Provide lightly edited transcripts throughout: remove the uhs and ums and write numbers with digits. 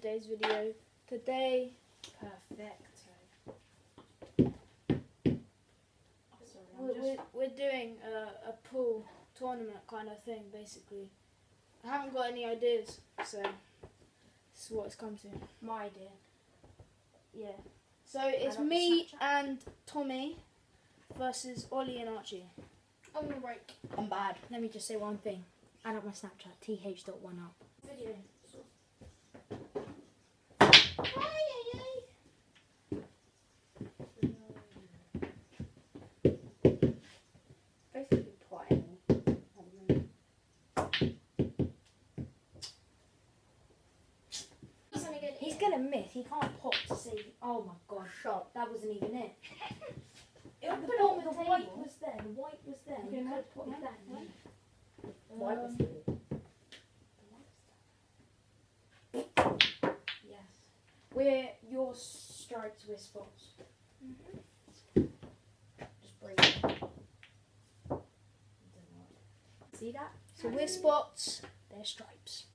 today's video. Today, we're doing a pool tournament kind of thing, basically. I haven't got any ideas, so this is what it's come to. My idea. Yeah. So it's me and Tommy versus Ollie and Archie. I'm gonna break. I'm bad. Let me just say one thing. Add up my Snapchat, th.1up. Video. Basically playing. He's gonna miss. He can't pop to see. Oh my god. Shot. That wasn't even it. It'll The put it on the white table. was there. The white was there. Okay, You no, could put no, that no. in. Why was it? Yes. We're your stripes, we're spots. Just break it. See that? So we're spots, they're stripes.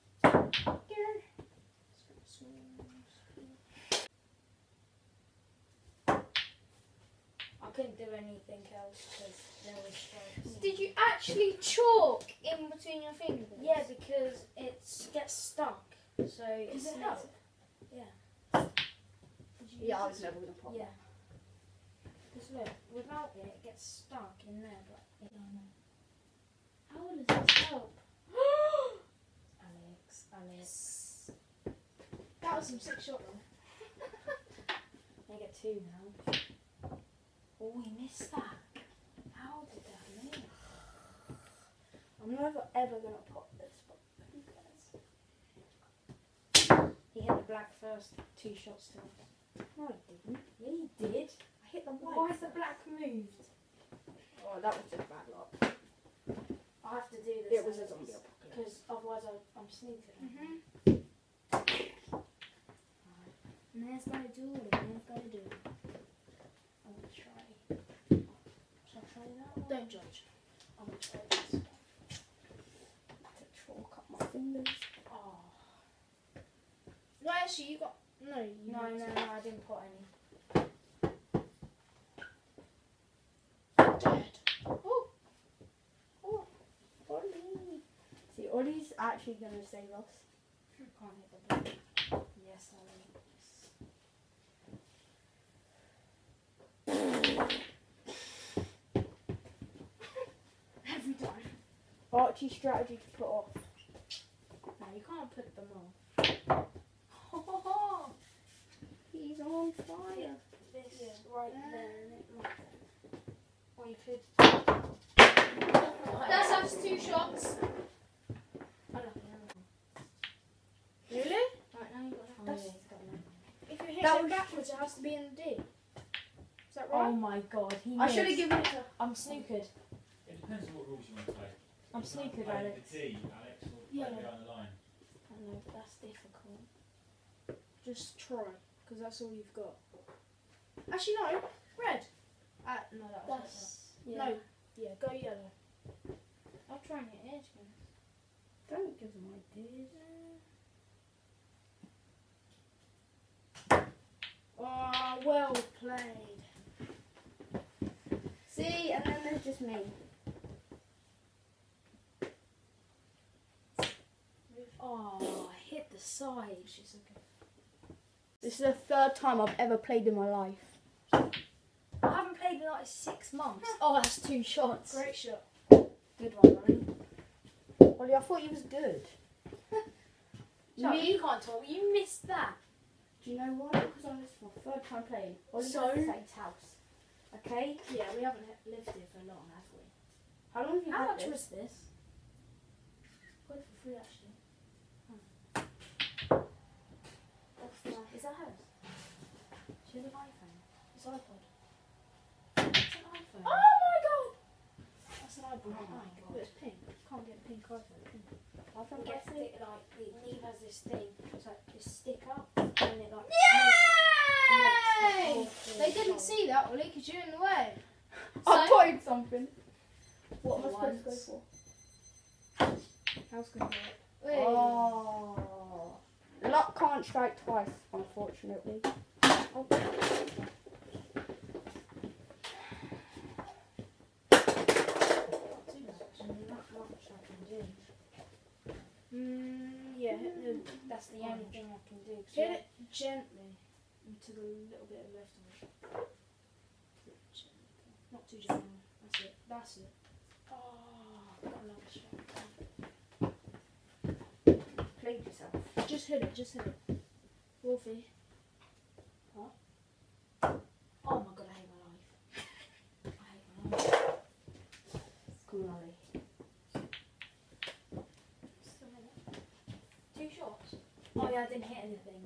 I couldn't do anything else because there was stripes. Did you actually chalk in between your fingers? Yeah, because it gets stuck. So Does it help? Yeah. Yeah, I was never gonna pop. Yeah. Because look, without it, it gets stuck in there, but it How does this help? Alex. That was some sick shot though. I get two now. Oh, we missed that. How did that miss? I'm never ever gonna pop this, but who cares? He hit the black first, 2 shots to us. No, I didn't. Yeah, he did. I hit the white. Why is the black moved? Oh, that was just bad luck. I have to do this. It was a zombie apocalypse. Because otherwise I'm sneaking. Man's gotta do what a man's gotta do. I'm gonna try. Shall I try that one? Don't judge. I'm gonna try this. To chalk up my fingers. Oh. No, actually, you got. No, you No, got I didn't put any. Dead. Oh. Ollie. See, Ollie's actually gonna save us. I can't hit the black. Yes, I will. Every time. Archie's strategy to put off. No, you can't put them off. He's on fire. This right there and it right there. Or you could. That's us 2 shots. I don't know. Really? Right now you got that. That's- If you hit That it was- backwards, it has to be in the D. Is that Oh right? my god, he I should have missed. given it to. I'm snookered. It depends on what rules you want to play. I'm If you want to snookered, play Alex. The D, Alex will Yeah. play behind the line. I know, but that's difficult. Just try, because that's all you've got. Actually, no. Red. No, that was That's. No. Yeah, go yellow. I'll try and hit edge, man. Don't give them ideas. Oh, well played. See, and then there's just me. Oh, I hit the side. She's okay. This is the 3rd time I've ever played in my life. I haven't played in like 6 months. Oh, that's 2 shots. Great shot. Good one, Ronnie. Ollie, I thought you was good. You can't tell me. You missed that. Do you know why? Because this is my 3rd time playing. Ollie's So? at Saint's house. Okay? Yeah, we haven't lived here for long, have we? How long have you How had much this? was this? Got it for free, actually. Is that hers? She has an iPhone. It's iPod. It's an iPhone. Oh my god! That's an iPod. Oh my God. But it's pink. Can't get a pink iPhone. I It think gets that's it it. like Neve has this thing. It's like this sticker, and it like. Yay! They didn't see that, Ollie, because you're in the way. I So- tried something. What am I supposed to go Once. for? How's going to work? Oh. Luck can't strike twice, unfortunately. Oh. Yeah, That's the only thing I can do. hit it gently into the little bit of left of it. Not too gently. That's it. That's it. Oh, got another shot. Played yourself. Just hit it. Just hit it. Wolfie. Oh my god, I hate my life. I hate my life. Come on, Ollie. Two shots? Oh yeah, I didn't hit anything.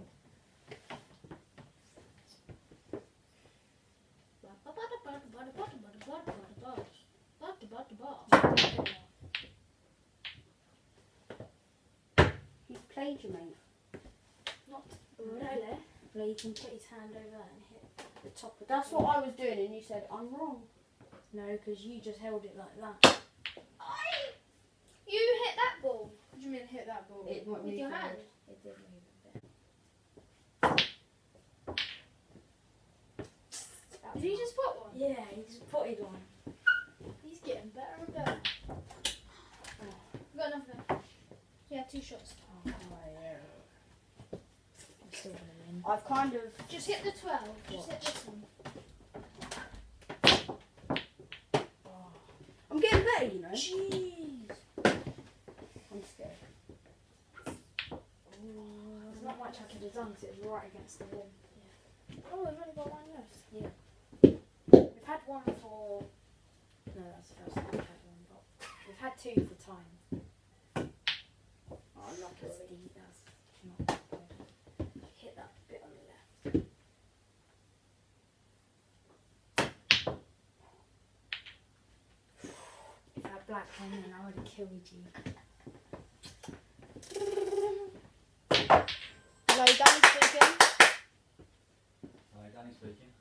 He's played you, mate. Not really. Well, you can put his hand over there and hit the top of That's what I was doing, and you said I'm wrong. No, because you just held it like that. You hit that ball. What do you mean hit that ball? It went With really your forward. hand. It did move a bit. Did he just put one? Yeah, he just potted one. He's getting better and better. Oh. Got nothing. Yeah, 2 shots. Oh, yeah. I'm still gonna win. I've kind of. Just hit the 12. Just hit this one. I'm getting better, you know. Jeez. I'm scared. There's not much I could have done because it was right against the wall. Oh, we've only got 1 left. We've had one for. No, that's the first time we've had one, but we've had 2 for time. Oh, I'm not That's really. that's not good. Hit that bit on the left. If I had black pen, then I would have killed you. Hello, Danny speaking. Hi, Danny speaking.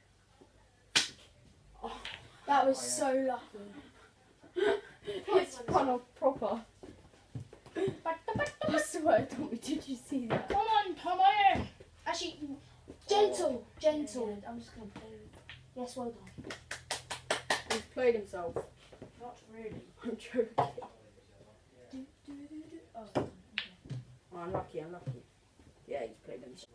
That was so lucky. It's kind of proper. I swear, Tommy, did you see that? Come on, Tommy. Actually, gentle, gentle. Yeah, I'm just gonna play with Yes, well done. He's played himself. Not really. I'm joking. Oh, okay. Oh, unlucky, unlucky. Yeah, he's played himself.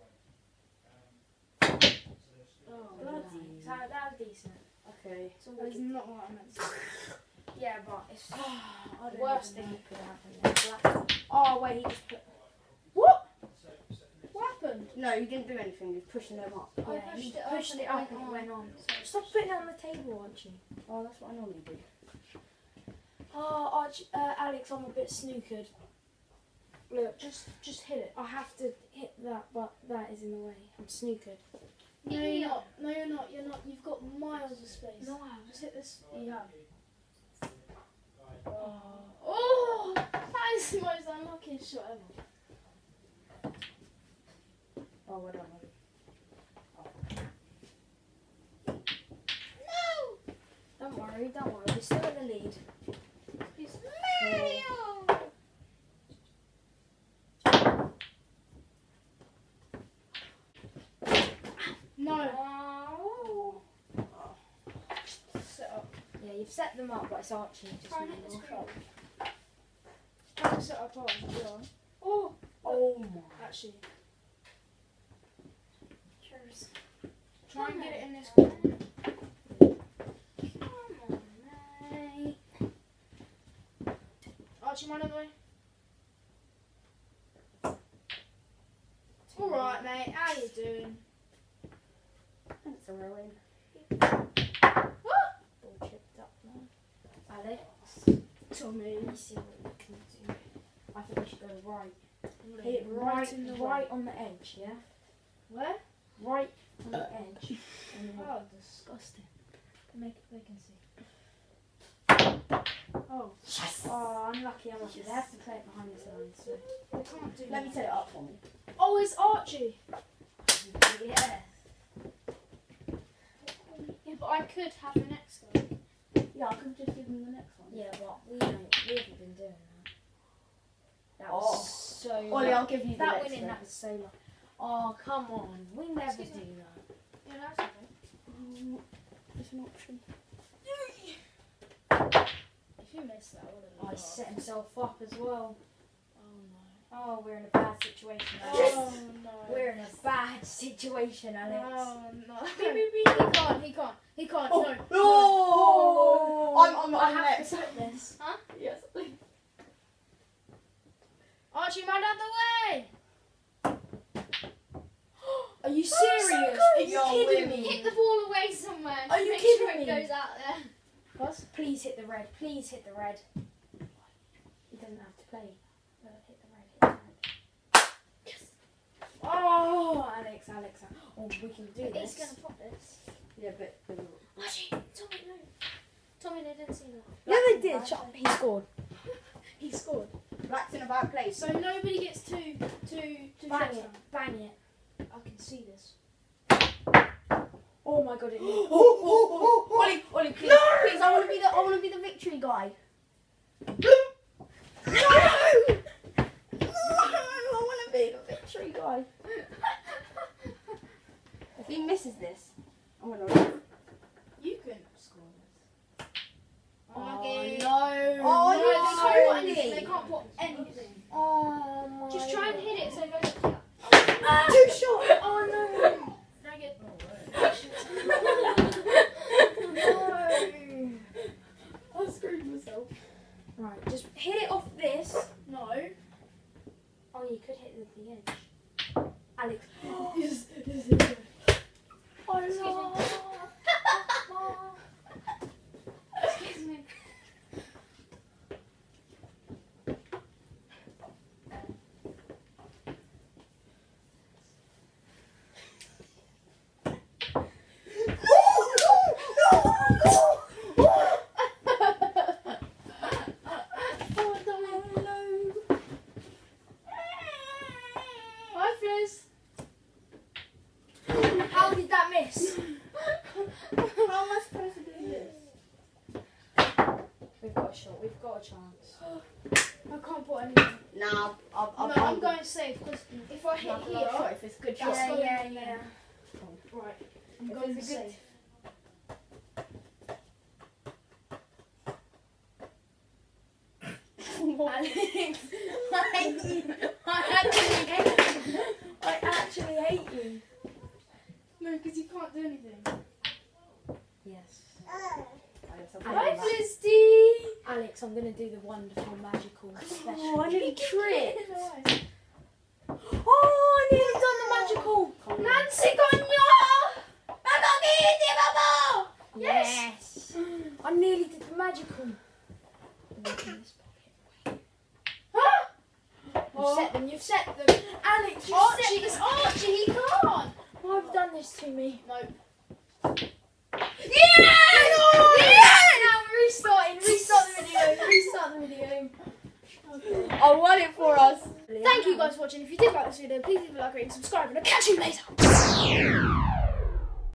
Oh, Bloody. nice. That was decent. Okay. So That's not what I meant to say. yeah, but it's the don't worst even thing that could happen. Black. Oh, wait, he just put... What? What happened? No, he didn't do anything. He was pushing them up. I Yeah, pushed he it up pushed and it it up went and it on. went on. Stop putting it on the table, aren't you? Oh, that's what I normally do. Oh, Alex, I'm a bit snookered. Look, just hit it. I have to hit that, but that is in the way. I'm snookered. No, you're not. No, you're not. You're not. You've got miles of space. No, I have. Just hit this. You have. Oh, that is the most unluckiest shot ever. Oh, well done. No! Don't worry, we're still in the lead. It's Mario! No. Set up. Yeah, you've set them up, but it's Archie. Just Try and hit this normal. shot. Try to set up ours as well. Oh! Oh my. Actually, Cheers. try and get it in this corner. Come on, mate. Archie, mind on the way. Alright, mate. How you doing? Thanks for rolling. Ball chipped up now. Alex, Tommy. let me see what we can do. I think we should go right. Hit Hit it right, in the right on the edge, yeah? Where? Right on the edge. And then Oh, disgusting. make it vacancy. Oh, Yes! Oh, unlucky. They have to play it behind this line, so. they can't do Let that. me set it up for me. Oh, it's Archie. Yeah. Yeah, but I could have the next guy. Yeah, I could just give him the next one. Yeah, but we haven't been doing that. That was so Ollie, I'll give you the that next winning one. that was so long. Oh come on, we never Excuse do me. that. Yeah, that's okay. There's an option. If you miss that, what Oh, he set himself up as well. Oh Oh, we're in a bad situation, no. Alex. Oh no. We're in a bad situation, Alex. Oh no. He can't. Oh, No. no. I'm I have next. to put this. Huh? Yes. Archie, man out the way! Are you so serious? good. Are you You're kidding winning. me? Hit the ball away somewhere. Are you Make kidding sure me? it goes out there. What? Please hit the red. Please hit the red. He doesn't have to play. Hit the red. Hit the red. Yes. Oh, Alex. Oh, we can do He's this. gonna pop this. Yeah, but. Archie, Tommy, no. Tommy, they didn't see that. Yeah, they did. He scored. He scored. Black's in a bad place. So nobody gets two Bang shots it. now. Bang it. I can see this. Oh my god, it needs. Ollie, please, please, I want to be the victory guy. No! I want to be the victory guy. If he misses this, I'm gonna leave. You can score this. Unlucky. no! No, Oh, they can't put you're anything. silly. They can't put anything. Oh my. Just try and hit it so it goes up. Too short. Oh no! Drag it. I screwed myself. Right, just hit it off this. No. Oh, you could hit it with the edge. Alex. Yes. Oh no. Excuse me. Hi, Fizz. How did that miss? How am I supposed to do this? We've got a shot. We've got a chance. I can't put anything. Nah, I'm going safe because if I hit here, If it's a good shot. That's not Yeah. in there. right, I'm If going it's a good- safe. Alex, I hate you. I actually hate you. I actually hate you. No, because you can't do anything. Yes. Hi, Felicity. Alex, I'm going to do the wonderful, magical, special. Oh, I nearly tripped. Oh, I nearly done the magical. Nancy Cognac! Yes. I nearly did the magical. Look in this pocket. You've set them. Alex, you've Archie, set it's Archie, he can't! Why have you done this to me? No. Yeah! Now we're restarting. Restart the video. I won it for us. Thank you guys for watching. If you did like this video, please leave a like, rate, and subscribe, and I'll catch you later.